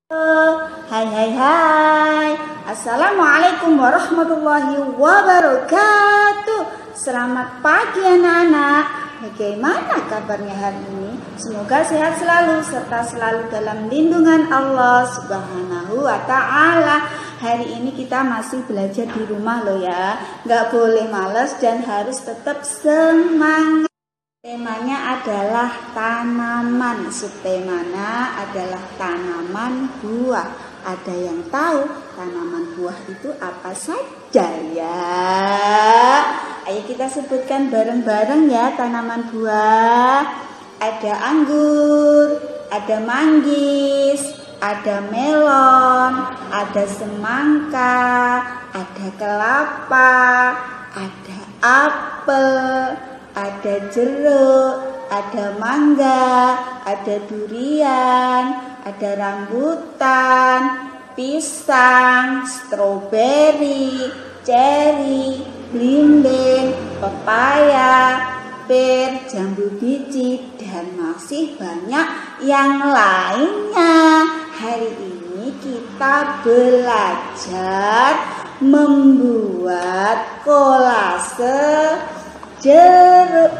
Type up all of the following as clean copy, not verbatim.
Hai hai hai. Assalamualaikum warahmatullahi wabarakatuh. Selamat pagi anak-anak. Bagaimana kabarnya hari ini? Semoga sehat selalu serta selalu dalam lindungan Allah Subhanahu wa ta'ala. Hari ini kita masih belajar di rumah loh ya. Gak boleh males dan harus tetap semangat. Temanya adalah tanaman, subtemanya adalah tanaman buah. Ada yang tahu tanaman buah itu apa saja ya? Ayo kita sebutkan bareng-bareng ya tanaman buah. Ada anggur, ada manggis, ada melon, ada semangka, ada kelapa, ada apel, ada jeruk, ada mangga, ada durian, ada rambutan, pisang, stroberi, ceri, belimbing, pepaya, pir, jambu biji, dan masih banyak yang lainnya. Hari ini kita belajar membuat kolase jeruk.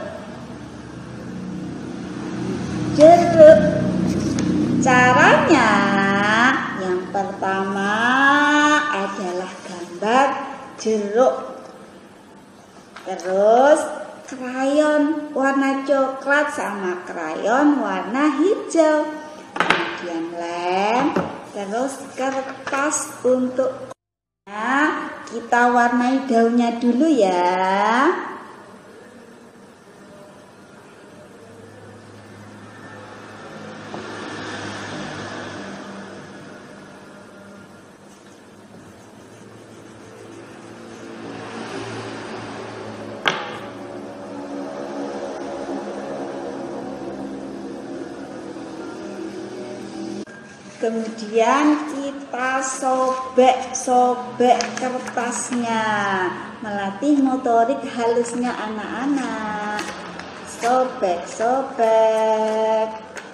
Caranya yang pertama adalah gambar jeruk, terus krayon warna coklat sama krayon warna hijau, kemudian lem, terus kertas untuk kita warnai daunnya dulu ya. Kemudian kita sobek-sobek kertasnya, melatih motorik halusnya anak-anak. Sobek-sobek.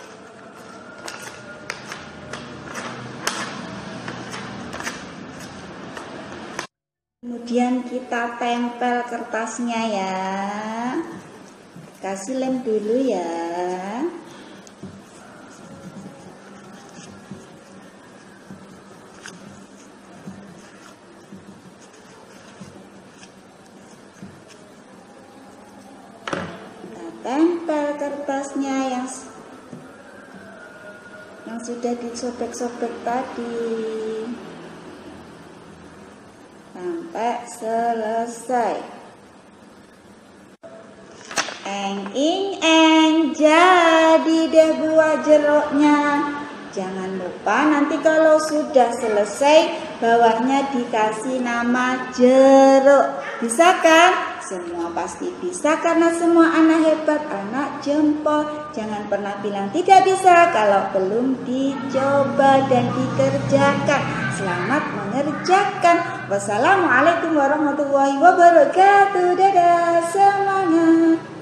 Kemudian kita tempel kertasnya ya. Kasih lem dulu ya. Tempel kertasnya yang sudah disobek-sobek tadi sampai selesai. Eng jadi deh buah jeruknya. Jangan lupa nanti kalau sudah selesai bawahnya dikasih nama jeruk. Bisa kan? Semua pasti bisa karena semua anak hebat, anak jempol. Jangan pernah bilang tidak bisa kalau belum dicoba dan dikerjakan. Selamat mengerjakan. Wassalamualaikum warahmatullahi wabarakatuh. Dadah, semangat.